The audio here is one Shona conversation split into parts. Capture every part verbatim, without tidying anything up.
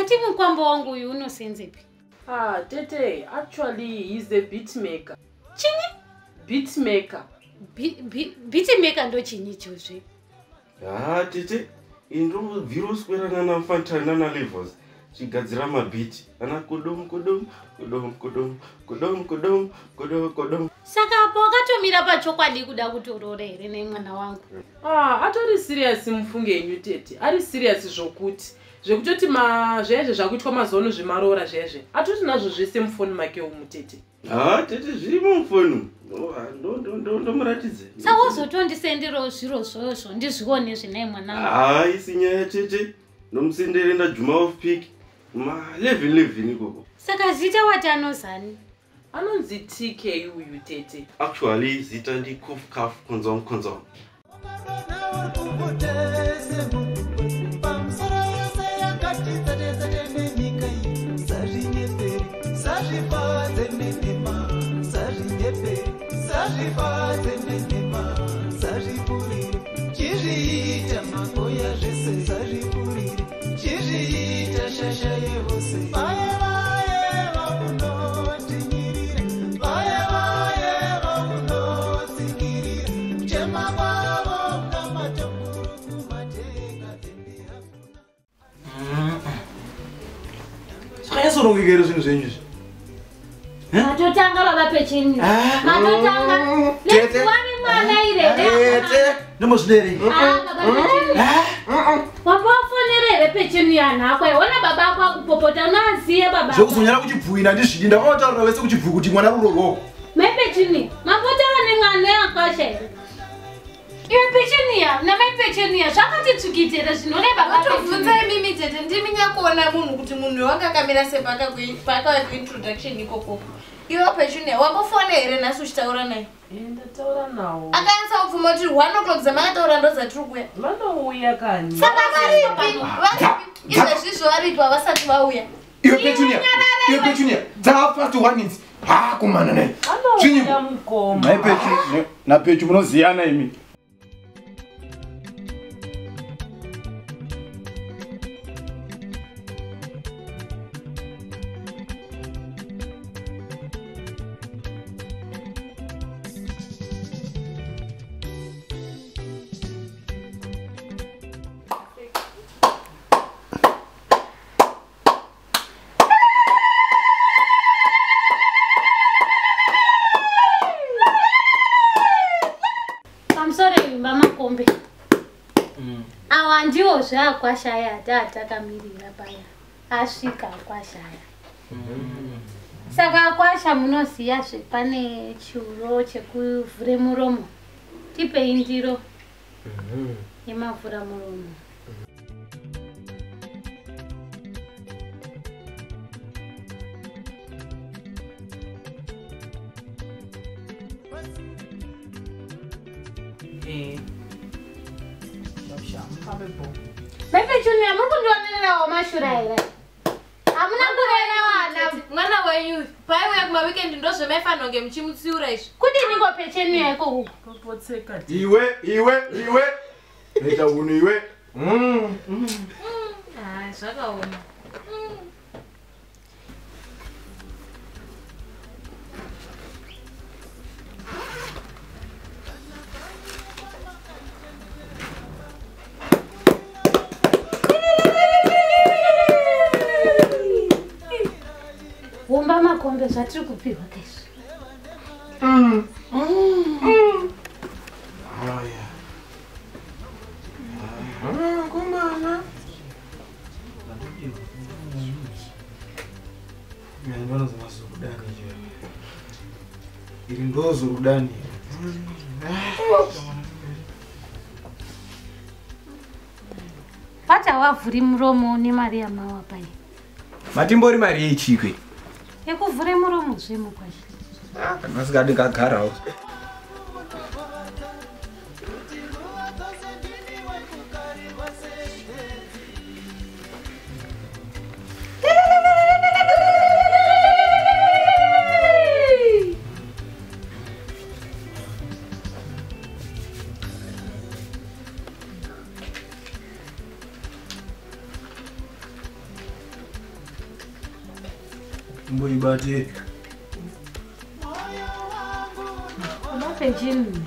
Mati mukwambo wangu uyu unosenzepi? Ah, Tete, actually he's a beat maker. Chini? Beat maker. Beat maker ndo chini chozve. Ah, Tete, indro virus kwera na fantana na levels. Chigadzira mabeat. Ana kudum kudum kudum kudum kudum kudum kudum kudum. Saka hapo wakatomira pachokwadi kuda kutorora here nemwana wangu. Ah, atori serious mufunge yenyu Tete. Ari serious zvokuti. Zvekutoti ma zvezve zvakuitwa mazono zvimarora zvezve. Atoti nazvo zvese mufoni make umu Tete. Ah, Tete zviri mufoni. Ndo ndo ndo ndo muratidze. Saka uzotondisenderawo zviro zvozvo ndizvione zvinaye mwanangu. Ah, isinyaya Tete. Nomusendere nda Juma of Peak. Ma eleven eleven ikoko. Saka zita watanozani? Anonzi T K uyu Tete. Actually zita ndi kuf kaf konzom konzom. Soro ngigero zvinhu zvenyu. Matotanga baba pechini. Matotanga. Let's wani mwana ire. Tete, nomosdere. Ah baba pechini. Wapofonere pechini yana kwa ona baba ako akupopota unaziye baba. Zvokuzunyara kuchibvuina ndizvidi ndakataura wese kuchibvu kuti mwana rurorwo. Mepechini. Mapotara nemwana akashe. Iwe pechini ya, na mepechini ya zvakati tsukitira zvinone baba tobvunzai mimi Tete ndiminyakona munhu kuti munhu wakakamira sepaka paka introduction ikoko. Iwe pechini wambofona here nhasi uchitaura naye? Ndataura nawo. Akaanza kupfuma kuti one o'clock zamakataura ndo zatiri kuya. Vanouya kani. Saka varipi? Varipi? Izvezvizvo varipi havasati vauya. Iwe Petunia, iwe Petunia, dzava fast one minute. Ha kumana naye. Anouya mukoma. Naye Petu, na Petu munoziyana imi. Awandiwo zvakwashaya tatakamirira paya. Asvika kwashaya. Saka akwasha munoziya zvepane churo chekuvhure muromo. Tipei ndiro. Yemavhura muromo. Eh. Bebe Junior, mungu ndionera wa mashura here. Hamuna kurera wana. Mwana wenyu, pai uya kuma weekend ndo zvemefano ngemuchimutsiura izvi. Kuti niko pecheni yako huko. Popotseka. Iwe, iwe, iwe. Neta unu iwe. Mm. Ah, zvakaoma. Womba makombe zvatiri kupiwa kesho. Mm. Mm. Aya. Ah, kumana. Ngiyabona zomazurudani nje. Iri ndo zurudani. Pata wavhuri muromo nemari yamawa pai. Matimbori mari yechikwe. Ekuvhure muromo zvemo kwashi. Ah, kana sikadi kagarawo. Mboibate. Mapenjini.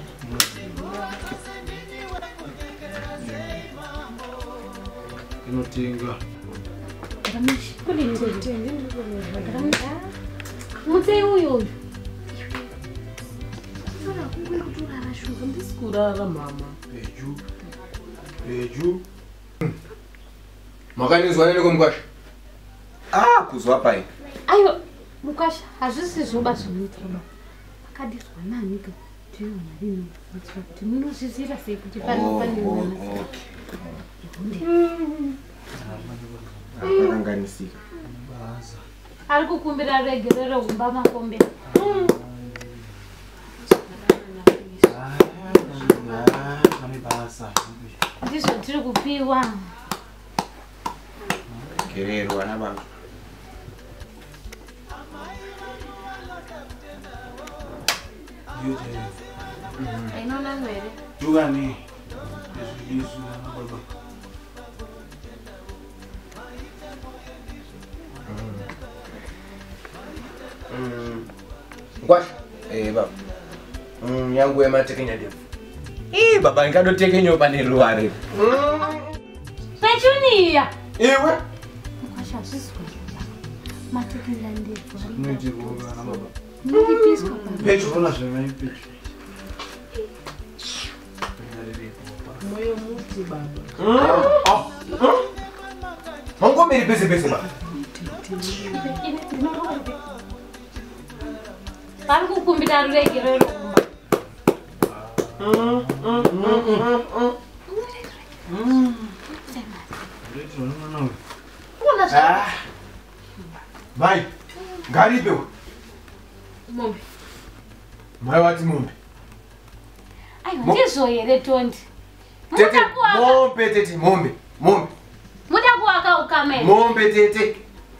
Inotenga. Kuli nikutenga. Mutei uyu. Kurara mama. Eju. Eju. Makanizwa nini kumkwasha? Ah, kuzwa pai. Ayo, mukasha hazvisi zvoba zvinoitwa. Akadiswa nani ka? Tiyo marino. Kuti munozvizira sei kuti pano pane mwana. Akakanganisika. Ari kukumbira regerero kumba makombe. Ndizvo tiri kupiwa. Gerero ana baba. Yote. Ainona nwere. Jugani. Yesu ana baba. Mm. Ngwasha. Eh baba. Mm, yangu ema tekenya defu. Eh baba ngado tekenyo pane luare. Mm. Pechunia. Ewe. Mukasha zviswa. Matekela ndefu. Niti kuoga na baba. Nini pisko pa. Pecho ona zvema ipecho. Moyo muti baba. Mm. Ah. Mongo meri pese pese baba. Ari kukumbira regerero kumba. Mm. Mm. Mm. Mm. Mm. Una zva. Ah. Mai. Ngaripe. Mombe. Mai wati mombe. Ayo ndizvo here tondi. Tete Muda kuwaka. mombe tete mombe. Mombe. Muda kuwaka ukamera. Mombe tete.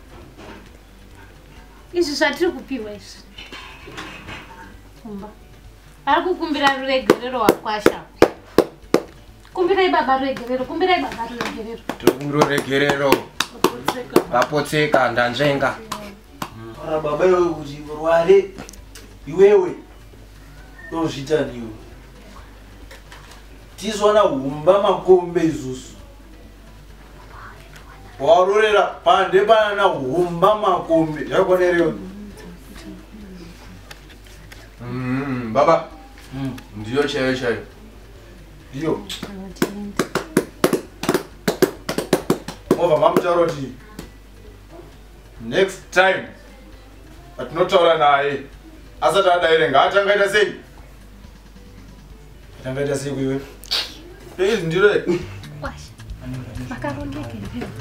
Izvi zvatiri kupiwa izvi. Kumba. Ari kukumbira ruregerero wakwasha. Kumbirai baba ruregerero, kumbirai baba ruregerero. Tokungiro regerero. Vapotseka ndanjenga. Ara baba iwe kuti rware iwewe tozvitaniwo tizwana humba makombe izusu warorera pande pana humba makombe yakonereyo. Mm, baba. Mm. Ndiyo chayo chayo. Ndiyo. Ova mamutaroti next time atinotaura naye asati adaire ngaatangaita sei atangaita sei kuiwe izvi ndiro Kwasha. Makarongeke.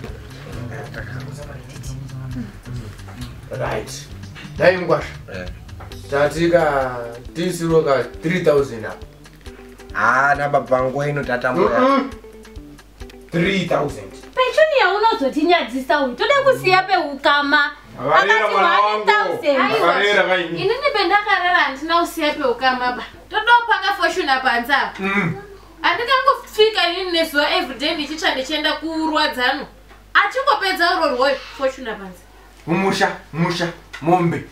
Right. Dai ngwasha. Eh. Tatika tisiroka three thousand up. Ah, na baba ngo ino tatamura. Mm -mm. three thousand. Pechunia unozotinyadzisa uyu. Tode kusiya peukama. Akati one thousand. Akarera Inini pendakarara handina kusiya peukama ba. Todopaka fortune panza. Mm. Andikangofika inini nezuva everyday ndichitsva ndichienda kurwadzano. Achingopedza uro rwoyo fortune panza. Mumusha, musha, mombe.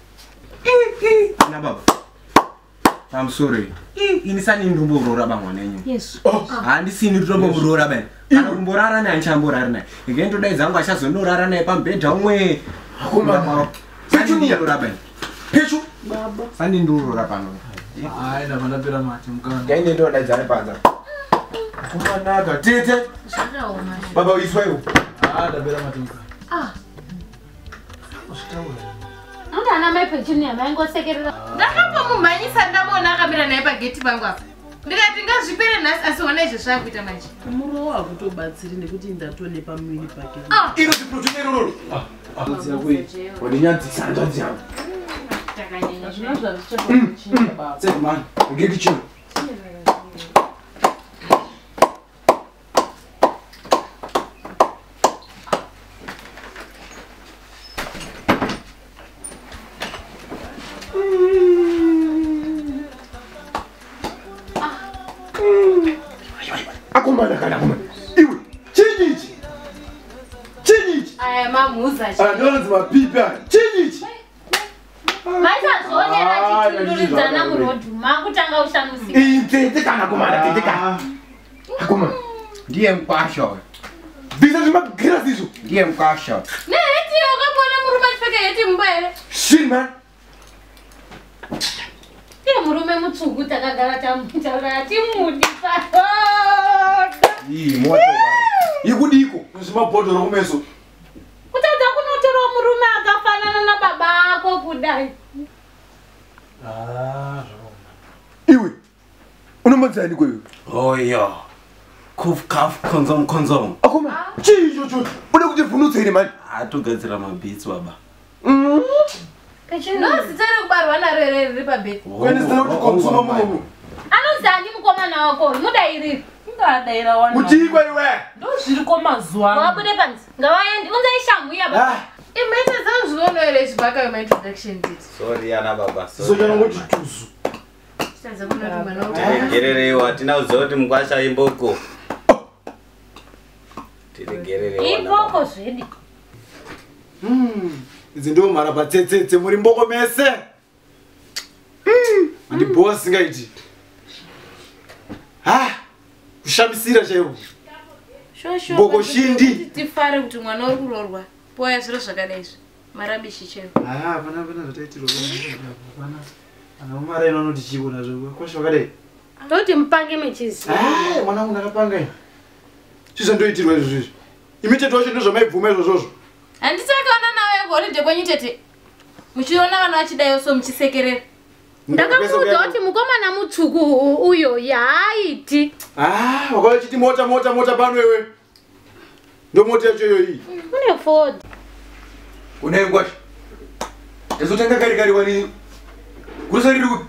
Na baba. I'm sorry. Ini sani ndumbo urora ba mwanenyu. Yes. Handi sini ndumbo urora ba. Kana kumborara naye chamborara naye. Ngento dai zangu achazondorara naye pambedha umwe. Akuma. Pechunia urora ba. Pechu Baba. Sani ndurora pano. ai ndapandapera mati mukana yaine ndo dadzare panza. Akuma naka tete. Zvakaoma. Baba uiswayo. ah ndapera mati mukana Ah. usitaura Mutana mai Pechunia maingosekerera. Ndakambomumhanyisa ndamona akamira naye pageti pangu apa. Ndikati ngazvipere nhasi asi ona izvo zvakuita manje. Muro wakutobatsiri nekuti ndatonepa mwiri pake. Ah. Ino ziproduce roro. ah kudzira kwei Wadinyadzisa ndanzi yangu. Takanyanya. Zvino zvazvichakochinja baba. save man Ngeki chino. Akumana kana kumana. Iwe, chinyichi. Chinyichi. Aya mamuza. Ah, ndo nzi mapipa. Chinyichi. Tunduridzana murodhi makutanga ushamusika. Intete kana kumara tete kana. Akuma. Ndiye mkwasho. Bisa zvimagira zizvo. Ndiye mkwasho. Neheti wakambona murume achipfeka heti mumba here? Shit man. Iye murume mutsvuku takagara tamutaura atimudi paoda. Ii moto bari. Ikudiko. Zvimabhodhoro kumeso. Kutadza kunotorawo murume akafanana nababa ako kudai. Ah, Iwe. Unombadzani kwewe? Oh yeah. Kuf kaf konzom konzom. Akuma. Chicho chocho. Bude kuti vhunutse ine mani. Atogadzira mabits baba. Mm. No, zita rekubarwa naro here riri pabheki. Kwani zita kuti konsoma munomu. Anozani mukomana wako mudairiri. Ngadaira wana. Muchikwa iwe. Ndo zviri kwamazuva. Wabude panzi. Ngawaendi unzaishamu iya baba. Ah. Imete zanzviona here chibhaka wema introduction date. Sorry ana baba. so chana ngoti tuzu. Chitadza kunoti mwana wako. Tiregererewo atina kuziva kuti mukwasha imboko. Tiregererewo. Iboko zvedi. Hmm. Idzi ndo mara patsetsetse muri mboko mese. Hmm. Andi boss ngaiti. Ah. Kushamisira chaiwo. Shosho. Mboko shindi. Tifare kuti mwana uri kurorwa. Poya zviro zvakadai izvi. Marabishi chaiwo. Ah, pana pana zvataitiro pana. Ana umara ino noti chibona zvo. Kwasha wakadai. Ndoti mupange mechizi. Ah, mwana wangu ndakapanga ino. Chizondoitirwa izvo izvo. Imiteto yacho ndozvamaibvuma izvozvo. Handiti akaona nawe holiday kwenyu tete. Muchiona vanhu vachidaiwo so muchisekerera. Ndakamuudza kuti mukomana mutsvuku uyo yaaiti. Ah, wakauya chiti mota mota mota pano iwe. Ndo mota yacho iyo iyi. Une Ford. Une ngwashi. Ndezotanga kari kari wani. Kurusariri kupi.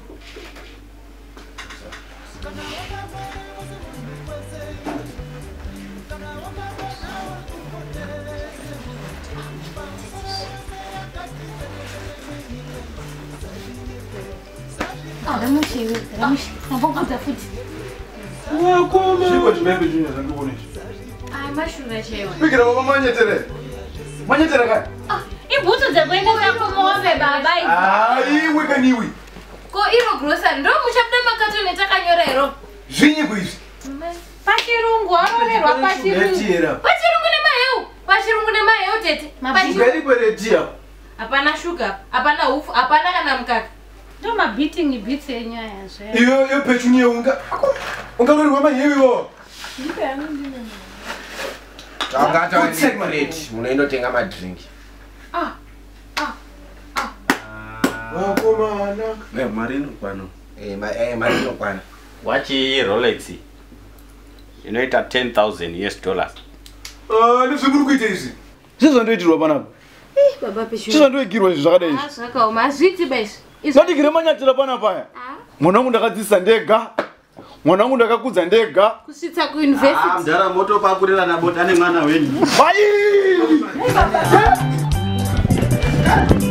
Ramushi, ramushi. Nabokuta futi. Wakoma. Chiko chimembe junior zangibona izvo. Ai mashura chaiwo. Fikira baba manyetere. Manyetere kai. Ah, ibhutsu dzekuendesa kumombe baba idzi. Ah, iwe kaniwe. Ko iro grocery ndo muchabuda makatoni etakanyora iro. Zvinyi kuizvi. Pachirungu aronerwa pachirungu. Pachirungu nemaheu. Pachirungu nemaheu tete. Shuga iko redia. Hapana shuga, hapana hufu, hapana kana mukaka. Ndo mabeating beats enyaya zve. Iyo iyo pechuni yeunga. Ungalorwa mahewiwo. Ndipe anu ndine. Tangata separate. Munoindotenga madrink. Ah. Ah. Ah. Wakomana. Eh marino kwano. Eh ma eh marino kwana. Wachi Rolex. Inoita ten thousand U S dollars. Ah, ndizvimuri kuita izvi. Chizondoitirwa panapa. Eh, baba pechuni. Chizondoigirwa izvi zvakadai izvi. Ah, zvakaoma azviti basi. Ndadigire manyatira panapa aya. Mwana wangu ndakadzisa ndega. Mwana wangu ndakakudza ndega. Kusvitsa kuuniversity. Ah, mdara moto pakurira na bota ne mwana wenyu. Bye.